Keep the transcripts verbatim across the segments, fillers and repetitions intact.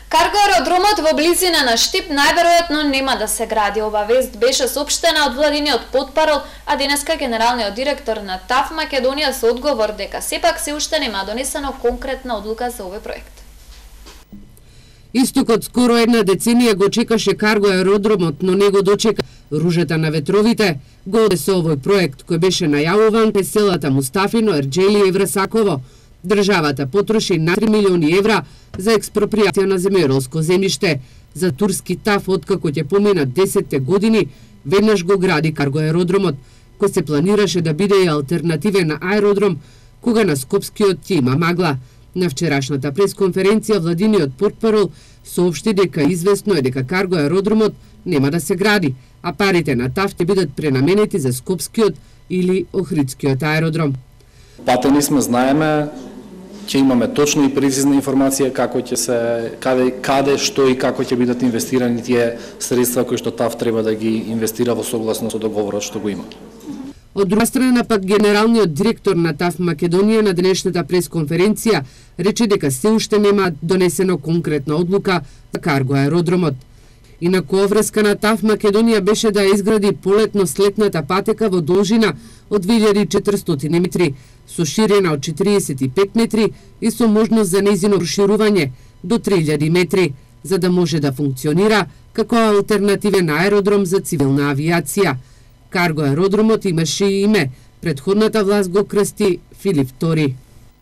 Карго аеродромот во близина на Штип најверојатно нема да се гради. Ова вест беше соопштена од владиниот потпарол, а денеска генералниот директор на ТАФ Македонија со одговор дека сепак се уште нема донесено конкретна одлука за овој проект. Истокот скоро една деценија го чекаше карго аеродромот, но не го дочека. Ружата на ветровите го оде со овој проект кој беше најавуван пред селата Мустафино, Ерџели и Врасаково. Државата потроши на три милиони евра за експроприација на земјоделско земјиште. За турски ТАФ, откако ќе поминат десетте години, веднаш го гради карго аеродромот, кој се планираше да биде и алтернативен аеродром, кога на Скопскиот ќе има магла. На вчерашната пресконференција владиниот портпарол соопшти дека известно е дека карго аеродромот нема да се гради, а парите на ТАФ ќе бидат пренаменети за Скопскиот или Охридскиот аеродром. Патени сме, знаеме, ќе имаме точно и прецизна информација како ќе се каде каде што и како ќе бидат инвестирани тие средства кои што ТАФ треба да ги инвестира во согласно со договорот што го има. Од друга страна пак генералниот директор на ТАФ Македонија на денешната пресконференција рече дека се уште нема донесено конкретна одлука за карго аеродромот. Инаку оврска на ТАФ Македонија беше да изгради полетно-слетната патека во должина од две илјади и четиристотини метри, со ширина од четириесет и пет метри и со можност за нејзино проширување до три илјади метри, за да може да функционира како алтернативен аеродром за цивилна авиација. Карго аеродромот имаше и име, претходната власт го крсти Филип втори.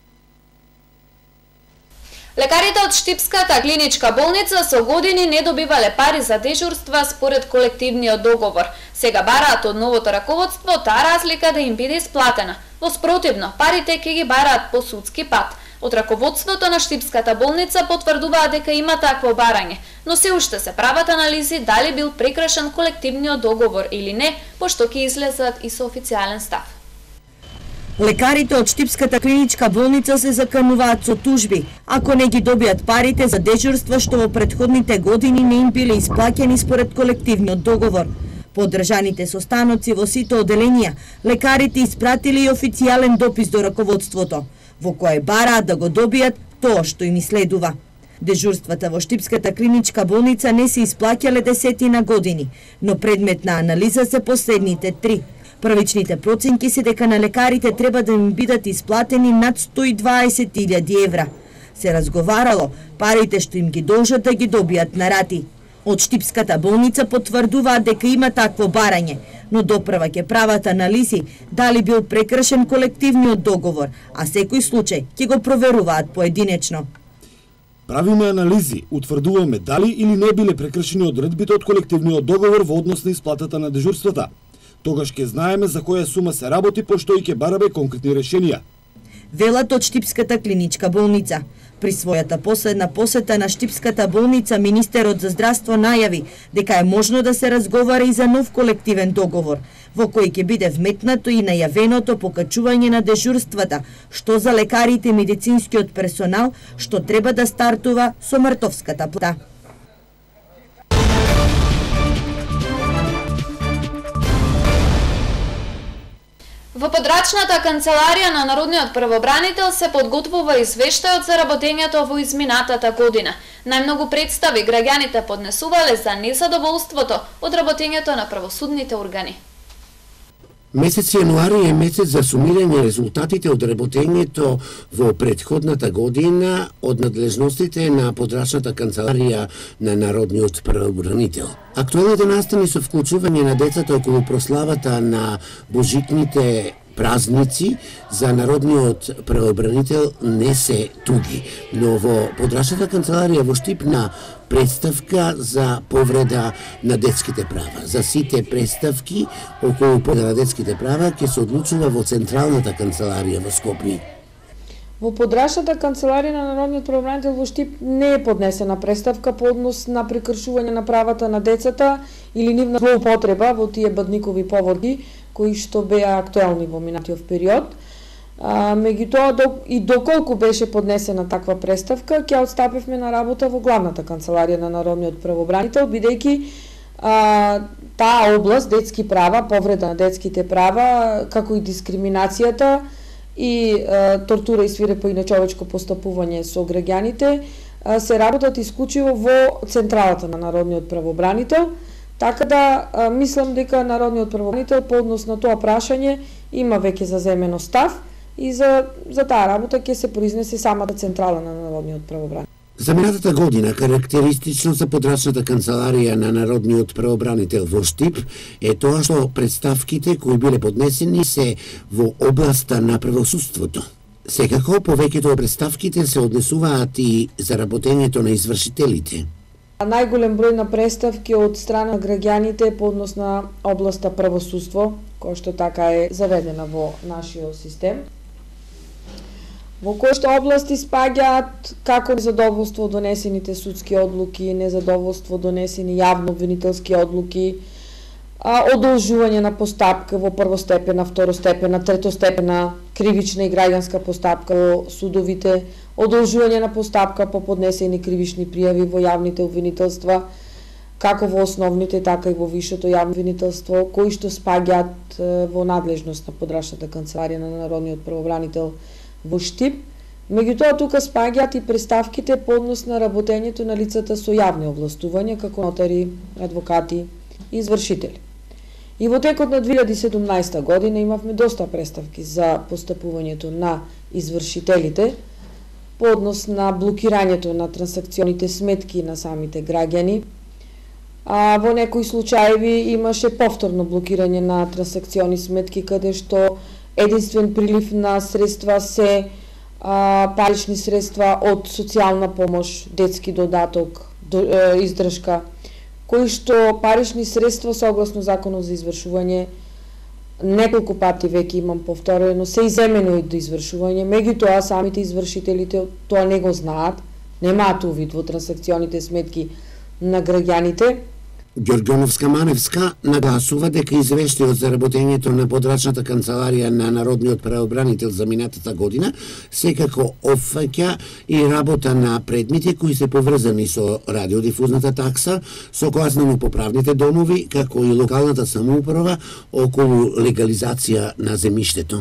Лекарите од Штипската клиничка болница со години не добивале пари за дежурства според колективниот договор. Сега бараат од новото раководство таа разлика да им биде исплатена. Во спротивно, парите ќе ги бараат по судски пат. Од раководството на Штипската болница потврдуваат дека има такво барање, но се уште се прават анализи дали бил прекршен колективниот договор или не, пошто ќе излезат и со официјален став. Лекарите од Штипската клиничка болница се закануваат со тужби, ако не ги добијат парите за дежурства што во претходните години не им биле исплаќени според колективниот договор. По одржаните состаноци во сите оделенија, лекарите испратили и официјален допис до раководството, во кој бараат да го добијат тоа што им следува. Дежурствата во Штипската клиничка болница не се исплаќале десетина години, но предмет на анализа се последните три. Првичните проценки се дека на лекарите треба да им бидат исплатени над сто и дваесет илјади евра. Се разговарало парите што им ги должат да ги добијат на рати. Од Штипската болница потврдуваат дека има такво барање, но допрва ќе прават анализи дали бил прекршен колективниот договор, а секој случај ќе го проверуваат поединечно. Правиме анализи, утврдуваме дали или не биле прекршени одредбите од колективниот договор во однос на исплатата на дежурствата. Тогаш ќе знаеме за која сума се работи, пошто и ќе бараме конкретни решенија. Велат од Штипската клиничка болница. При својата последна посета на Штипската болница, министерот за здравство најави дека е можно да се разговара и за нов колективен договор, во кој ќе биде вметнато и најавеното покачување на дежурствата, што за лекарите и медицинскиот персонал, што треба да стартува со мртовската плата. Во подрачната канцеларија на Народниот правобранител се подготвува извештајот за работењето во изминатата година. Најмногу представи граѓаните поднесувале за незадоволството од работењето на правосудните органи. Месец јануари е месец за сумирање резултатите од работењето во претходната година од надлежностите на подрачната канцеларија на Народниот правобранител. Актуелните настани со вклучување на децата околу прославата на божитните празници за Народниот правобранител не се туги, но во подрачната канцеларија во Штип на представка за повреда на детските права. За сите представки околу повреда на детските права ќе се одлучува во Централната канцеларија во Скопје. Во подрачната канцеларија на Народниот правобранител во Штип не е поднесена представка по однос на прекршување на правата на децата или нивна злоупотреба во тие бадникови поводи кои што беа актуелни во минатиот период. А, меѓутоа, и доколку беше поднесена таква представка, ќе отстапивме на работа во главната канцеларија на Народниот правобранител, бидејќи а, таа област, детски права, повреда на детските права, како и дискриминацијата и а, тортура и свирепо и нечовечко постапување со граѓаните, се работат исклучиво во централата на Народниот правобранител, така да а, мислам дека Народниот правобранител по однос на тоа прашање има веќе заземено став и за, за таа работа ќе се произнесе самата централа на Народниот правобранител. За минатата година карактеристично за подрачната канцеларија на Народниот правобранител во Штип е тоа што представките кои биле поднесени се во областа на правосудството. Секако, повеќето од представките се однесуваат и за работењето на извршителите. Најголем број на представки од страна на граѓаните по однос на областа правосудство, која што така е заведена во нашиот систем, во кој што области спаѓаат како незадоволство од донесените судски одлуки, незадоволство донесени јавно обвинителски одлуки, а, одолжување на постапка во првостепена, второстепена, третостепена кривична и граѓанска постапка во судовите, одолжување на постапка по поднесени кривични пријави во јавните обвинителства, како во основните, така и во висшето јавно обвинителство, кои што спаѓаат во надлежност на подрачната канцеларија на Народниот правобранител во Штип. Меѓутоа тука спаѓаат и представките по однос на работењето на лицата со јавни овластувања, како нотари, адвокати и извршители. И во текот на две илјади и седумнаесета година имавме доста представки за постапувањето на извршителите по однос на блокирањето на трансакционите сметки на самите граѓани. А во некои случаеви имаше повторно блокирање на трансакциони сметки каде што единствен прилив на средства се а, парични средства од социјална помош, детски додаток, до, е, издршка, кои што парични средства согласно законот за извршување неколку пати веќе имам повторено се иземени до извршување, меѓутоа самите извршителите тоа не го знаат, немаат увид во трансакционите сметки на граѓаните. Ѓорѓоновска-Маневска нагласува дека извештајот за работењето на подрачната канцеларија на Народниот правобранител за минатата година секако опфаќа и работа на предмети кои се поврзани со радиодифузната такса, со казнено-поправните домови, како и локалната самоуправа околу легализација на земјиштето.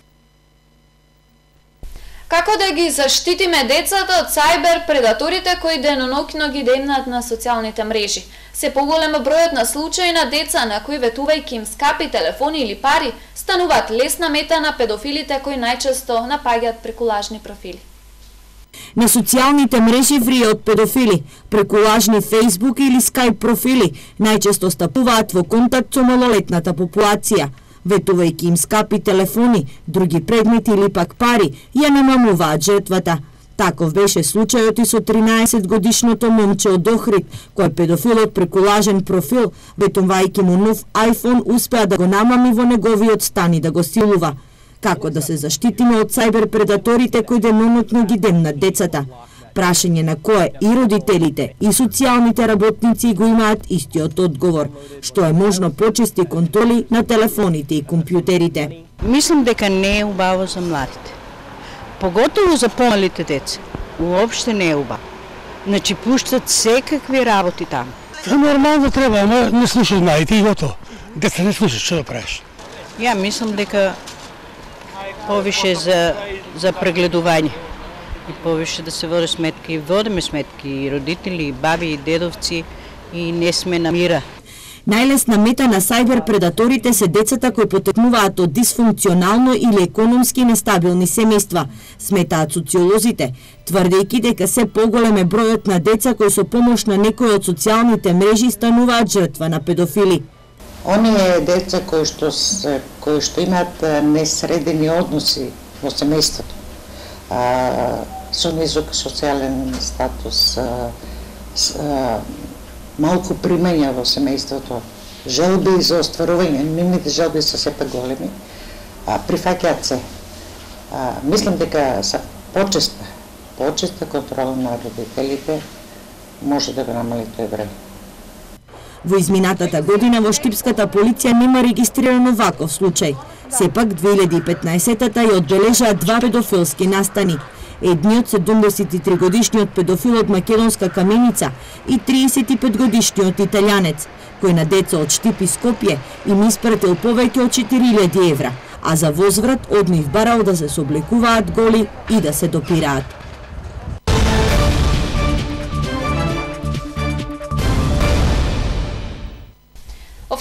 Како да ги заштитиме децата од сајбер предаторите кои деноноќно ги демнат на социјалните мрежи? Се поголема бројот на случаи на деца на кои ветувајќи им скапи телефони или пари, стануваат лесна мета на педофилите кои најчесто напаѓаат преку лажни профили. На социјалните мрежи вријат педофили, преку лажни Facebook или Skype профили, најчесто стапуваат во контакт со малолетната популација. Ветувајќи им скапи телефони, други предмети или пак пари, ја намамуваат жртвата. Таков беше случајот и со тринаесет годишното момче од Охрид, кој педофилот преку лажен профил, ветувајќи му нов iPhone, успеа да го намами во неговиот стан и да го силува. Како да се заштитиме од сајбер предаторите кои деноноќно ги демнат децата? Прашање на кое и родителите и социјалните работници го имаат истиот одговор, што е можно почести контроли на телефоните и компјутерите. Мислам дека не е убаво за младите. Поготово за помалите деца. Уопште не е убаво. Значи пуштат секакви работи таму. Тоа нормално треба, ама не слушаат мајите и готово. Деца не слушаат, што да правиш? Ја мислам дека повише за за прегледување. И повише да се води сметки, и водиме сметки, и родители, и баби, и дедовци, и не сме на мира. Најлесна мета на сајбер предаторите се децата кои потекнуваат од дисфункционално или економски нестабилни семејства, сметаат социолозите, тврдејќи дека се поголем е бројот на деца кои со помош на некои од социјалните мрежи стануваат жртва на педофили. Оние деца кои што се, кои што имаат несредени односи во семејството, а, со низок социјален статус, а, с, а, малку примања во семејството, желби за остварување, нивните желби се сепак големи, а, прифаќаат се. А, мислам дека са почеста, почеста контрола на родителите може да го намали тој број. Во изминатата година во Штипската полиција нема регистрирано ваков случај. Сепак две илјади и петнаесетата ја одбележаа два педофилски настани. Едниот седумдесет и три годишниот педофил од македонска Каменица и триесет и пет годишниот италијанец, кој на деца од Штип и Скопје им испратил повеќе од четири илјади евра, а за возврат од нив барал да се сооблекуваат голи и да се допираат.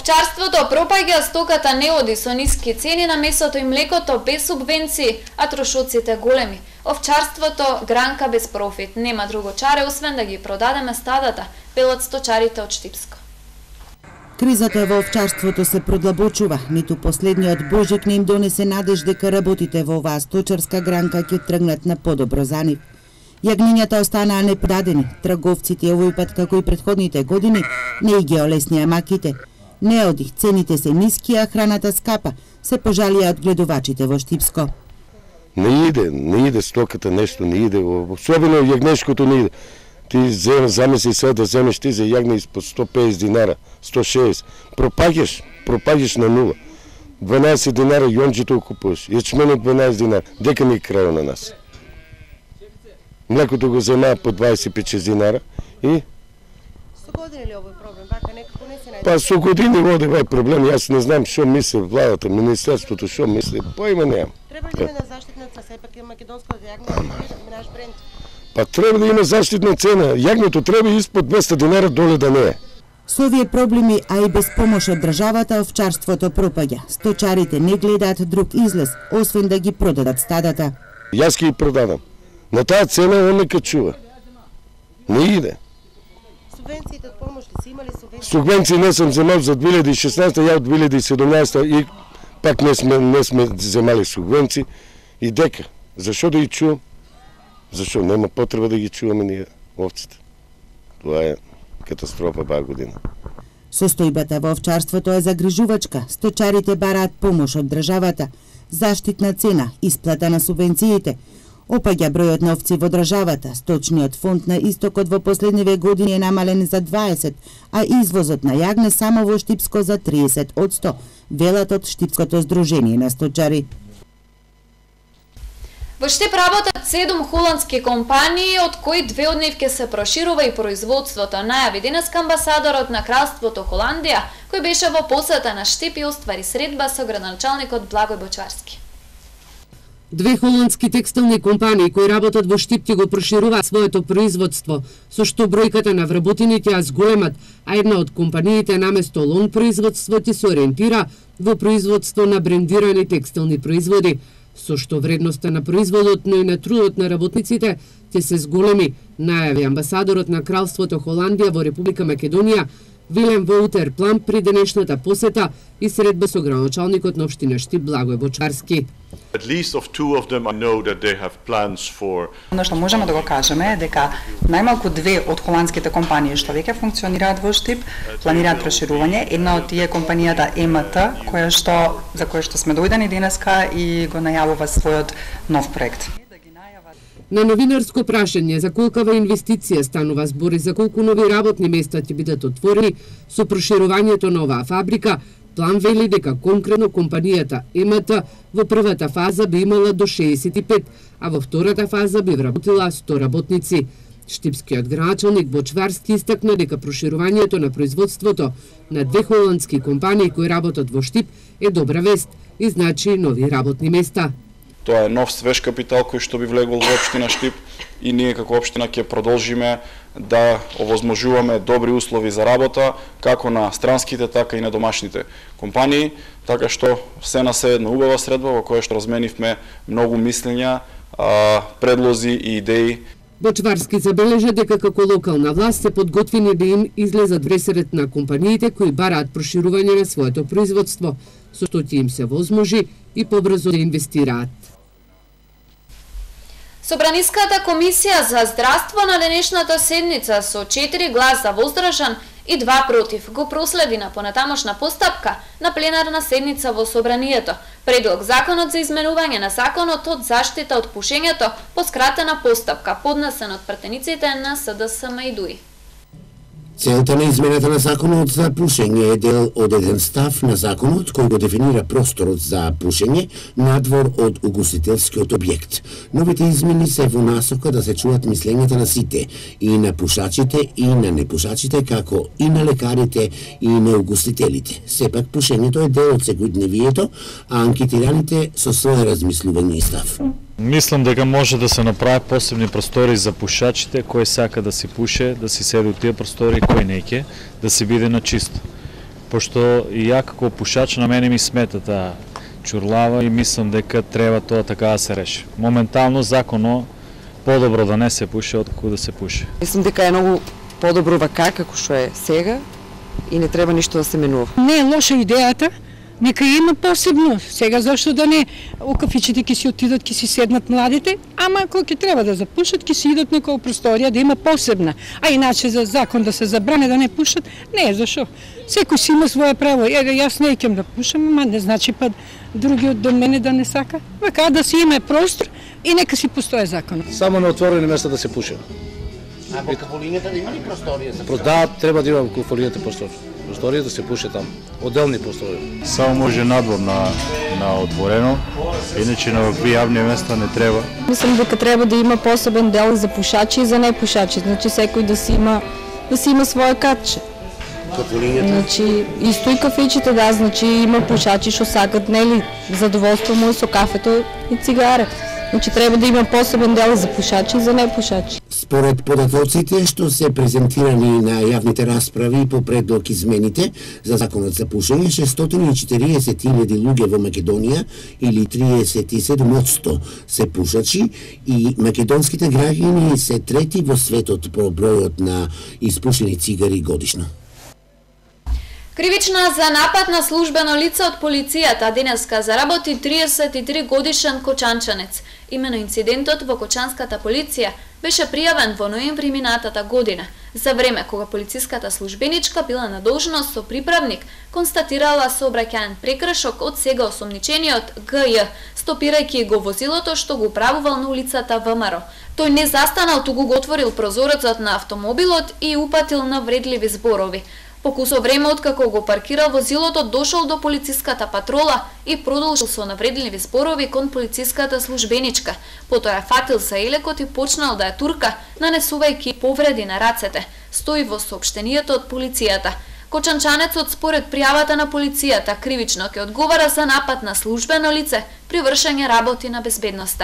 Овчарството пропаѓа, стоката не оди со ниски цени, на месото и млекото без субвенции, а трошоците големи. Овчарството гранка без профит, нема друго чаре освен да ги продадеме стадата, велат сточарите од Штипско. Кризата во овчарството се продлабочува, ниту последниот божик не им донесе надеж дека работите во оваа сточарска гранка ќе тргнат на подобро за нив. Јагнињата останаа непродадени, трговците овој пат како и претходните години не ги олеснија маките. Не оди, цените се ниски, а храната скапа, се пожалија од гледувачите во Штипско. Не иде, не иде стоката, нешто не иде, особено јагнешкото не иде. Ти замисли сега да земеш ти за јагне испод сто и песет динара, сто и шеесет, пропаѓаш, пропаѓаш на нула. дванаесет динара јонџито купуваш, јачменот дванаесет динара, дека ни крајо на нас. Млекото го земаа по дваесет и пет шест динара и... Со години ли овој проблем? Бака, некако не се најде? Па со години води овој проблем, јас не знам што мисли владата, министерството, што мисли, поима немам. Треба ли да има заштитна цена, сепак е македонско јагне, да наш бренд? Па треба да има заштитна цена, јагнето треба испод двеста динара доле да не е. Со овие проблеми, а и без помош од државата, овчарството пропаѓа. Сточарите не гледаат друг излез, освен да ги продадат стадата. Јас ги продадам. На таа цена он не качува. Не иде. Субвенциите од помош ли си имали субвенции? Субвенции не сум земал за две илјади и шеснаесета, ја од две илјади и седумнаесета и пак не сме, не сме земали субвенции. И дека, зашо да ги чувам? Зашо нема потреба да ги чуваме ние овците. Тоа е катастрофа баа година. Состојбата во овчарството е загрижувачка. Сточарите бараат помош од државата, заштитна цена, исплата на субвенциите. Опаѓа бројот на овци во државата. Сточниот фонд на истокот во последниве години е намален за дваесет, а извозот на јагне само во Штипско за триесет одсто, велат од Штипското здружение на сточари. Во Штип работат седум холандски компании, од кои две од нив ќе се проширува и производството, најави денеска амбасадорот на Кралството Холандија, кој беше во посета на Штип и оствари средба со градоначалникот Благој Бочварски. Две холандски текстилни компании кои работат во Штип ќе го прошируваат своето производство, со што бројката на вработените ја зголемат, а една од компаниите наместо лон производство ќе се ориентира во производство на брендирани текстилни производи, со што вредноста на производот, но и на трудот на работниците ќе се зголеми, најави амбасадорот на Кралството Холандија во Република Македонија Вилем Воутер Плам при денешната посета и средба со градоначалникот на општина Штип Благој Бочварски. At least of two of them I know that they have plans for. Оно што можеме да го кажеме е дека најмалку две од холандските компании што веќе функционираат во Штип планираат проширување. Една од тие е компанијата Е М Т, која што за која што сме дојдени денеска и го најавува својот нов проект. На новинарско прашање за колкава инвестиција станува збор и за колку нови работни места ќе бидат отворени со проширувањето на оваа фабрика, План вели дека конкретно компанијата Е М Т во првата фаза би имала до шеесет и пет, а во втората фаза би вработила сто работници. Штипскиот градоначалник Бочварски истакна дека проширувањето на производството на две холандски компании кои работат во Штип е добра вест и значи нови работни места. Тоа е нов свеж капитал кој што би влегол во општина Штип и ние како општина ќе продолжиме да овозможуваме добри услови за работа како на странските, така и на домашните компании, така што се на се една убава средба во која што разменивме многу мислења, предлози и идеи. Бочварски забележа дека како локална власт се подготвени да им излезат вресерет на компаниите кои бараат проширување на своето производство, со што ќе им се возможи и побрзо да инвестираат. Собраниската комисија за здравство на денешната седница со четири гласа воздржан и два против го проследи на понатамошна постапка на пленарна седница во собранието. Предлог законот за изменување на законот од заштита од пушењето по скратена постапка, поднесен од пратениците на С Д С М и Д У И. Целта на измената на законот за пушење е дел од еден став на законот кој го дефинира просторот за пушење надвор од угостителскиот објект. Новите измени се во насока да се чуат мислењата на сите, и на пушачите, и на непушачите, како и на лекарите, и на угостителите. Сепак пушењето е дел од секојдневието, а анкетираните со своје размислување и став. Мислам дека може да се направи посебни простори за пушачите, кој сака да си пуше, да си седи у тие простори, кој не ќе, да си биде на чисто. пошто и ја како пушач на мене ми смета таа чурлава и мислам дека треба тоа така да се реши. Моментално законо подобро да не се пуше откако да се пуше. Мислам дека е многу подобро вака како што е сега и не треба ништо да се менува. Не е лоша идејата, нека има посебно. Сега зашто да не у кафичите ќе си отидат, ќе си седнат младите, ама ако ќе треба да запушат, ќе си идат некоја просторија да има посебна. А иначе за закон да се забране да не пушат, не е зашо. Секој си има свое право. Ега јас не ќе да пушам, ама не значи па другиот до мене да не сака. Вака да си има простор и нека си постои закон. Само на отворени места да се пуше. А во кафолињата да има ли просторија за пушење? Да, треба да има во кафолињата просторија. Просторија да се пуше там, отделни простории. Само може надвор на, на отворено, иначе на вакви јавни места не треба. Мислам дека треба да има посебен дел за пушачи и за непушачи, значи секој да си има да си има свое катче. Кафолињата? Значи исто и кафичите, да, значи има пушачи што сакат нели задоволство му со кафето и цигаре. Значи треба да има посебен дел за пушачи и за непушачи. Според податоците што се презентирани на јавните расправи по предлог измените за законот за пушење, шестстотини и четириесет илјади луѓе во Македонија или триесет и седум одсто се пушачи и македонските граѓани се трети во светот по бројот на испушени цигари годишно. Кривична за напад на службено лице од полицијата денеска заработи триесет и три годишен кочанчанец. Имено инцидентот во кочанската полиција беше пријавен во ноември минатата година, за време кога полициската службеничка била на должност со приправник, констатирала сообраќаен прекршок од сега осомничениот Г Ј, стопирајќи го возилото што го управувал на улицата ВМРО. Тој не застанал, туку го отворил прозорецот на автомобилот и упатил на вредливи зборови. По кусо време откако го паркирал возилото, дошол до полициската патрола и продолжил со навредливи зборови кон полициската службеничка. Потоа фатил за елекот и почнал да ја турка, нанесувајќи повреди на рацете, стои во соопштението од полицијата. Кочанчанецот според пријавата на полицијата кривично ќе одговара за напад на службено лице при вршење работи на безбедноста.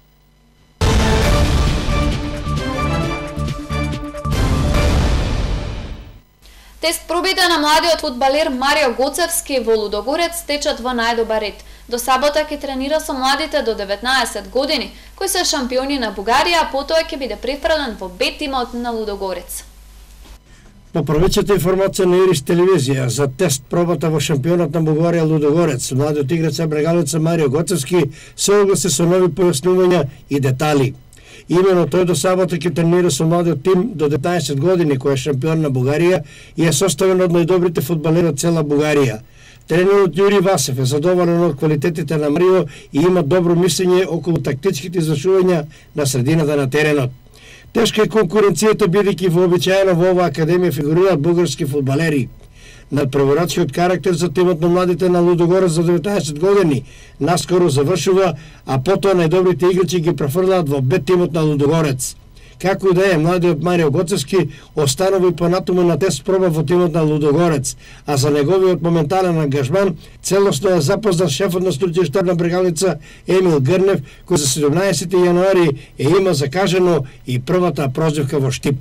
Тест пробите на младиот фудбалер Марио Гоцевски во Лудогорец течат во најдобар ред. До сабота ќе тренира со младите до деветнаесет години, кои се шампиони на Бугарија, а потоа ќе биде префрлен во Б тимот на Лудогорец. По повеќата информација на Ирис телевизија за тест пробата во шампионот на Бугарија Лудогорец, младиот играч Брегалеца Марио Гоцевски се огласи со нови појаснувања и детали. Имено тој до сабота ќе тренира со младиот тим до деветнаесет години, кој е шампион на Бугарија и е составен од најдобрите фудбалери од цела Бугарија. Тренерот Јури Васев е задоволен од квалитетите на Марио и има добро мислење околу тактичките извршувања на средината на теренот. Тешка е конкуренцијата бидејќи вообичаено во оваа академија фигурираат бугарски фудбалери. Надпреварачкиот карактер за тимот на младите на Лудогорец за деветнаесет години наскоро завршува, а потоа најдобрите играчи ги префрлаат во Б тимот на Лудогорец. Како и да е, младиот Марио Гоцевски останува и понатаму на тест проба во тимот на Лудогорец, а за неговиот моментален ангажман целосно е запознат шефот на структурниот штаб на Брегалица Емил Грнев, кој за седумнаесети јануари е има закажено и првата прозивка во Штип.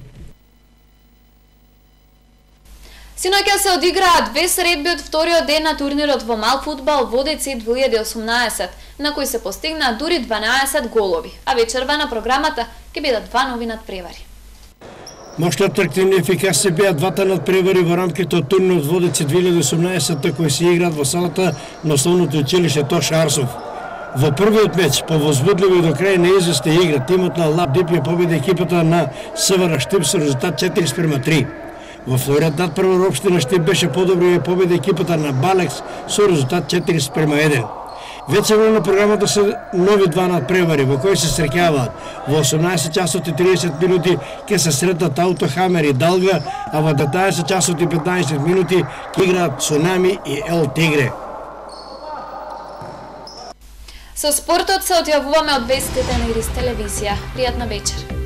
Синоќа се одиграа две средби од вториот ден на турнирот во мал фудбал Водици две илјади и осумнаесет, на кои се постигнаа дури дванаесет голови, а вечерва на програмата ќе бидат два нови надпревари. Мощни, атрактивни и ефикасни беа двата надпревари во рамките од турнирот Водици две илјади и осумнаесет кои се играат во салата на основното училиште Тоша Арсов. Во првиот меч, по возбудливо и до крај неизвестна игра, тимот на Лап Дип ја победи екипата на СВР Штип со резултат четири спрема три. Во вториот надпревар општина Штип беше подобро и ја победи екипата на Балекс со резултат четири спрема еден. Вечерва на програмата се нови два надпревари во кои се среќаваат. Во осумнаесет часот и триесет минути ќе се сретнат Аутохамер и Далга, а во деветнаесет часот и петнаесет минути ќе играат Цунами и Ел Тигре. Со спортот се одјавуваме од вестите на Ирис телевизија. Пријатна вечер.